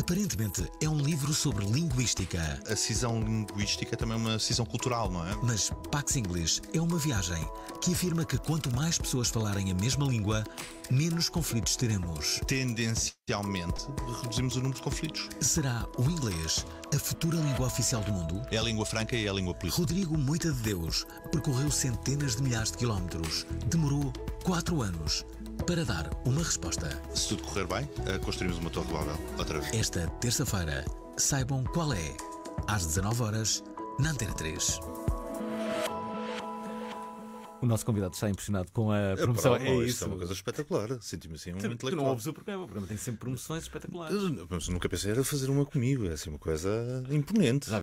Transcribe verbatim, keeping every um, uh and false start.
Aparentemente é um livro sobre linguística. A cisão linguística também é uma cisão cultural, não é? Mas Pax English é uma viagem que afirma que quanto mais pessoas falarem a mesma língua, menos conflitos teremos. Tendencialmente, reduzimos o número de conflitos. Será o inglês a futura língua oficial do mundo? É a língua franca e é a língua política. Rodrigo Moita de Deus percorreu centenas de milhares de quilómetros. Demorou quatro anos para dar uma resposta. Se tudo correr bem, construímos uma torre Babel outra vez. Esta terça-feira, saibam qual é, às dezanove horas, na Antena três. O nosso convidado está impressionado com a promoção. É, é isso isso. é uma coisa espetacular. Senti-me assim um Tu, tu intelectual. não ouves o programa, o programa tem sempre promoções espetaculares. Mas nunca pensei era fazer uma comigo. É assim uma coisa imponente. Já